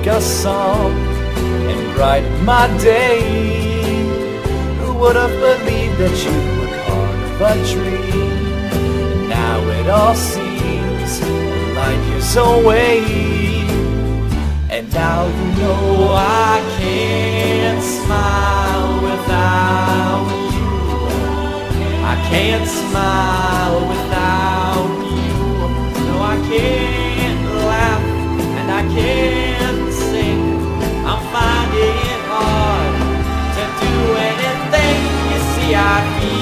a song and brighten my day. Who would have believed that you were part of a dream? And now it all seems like years away. And now you know I can't smile without you. I can't smile without you. No, I can't laugh and I can't sing. I'm finding it hard to do anything. You see, I feel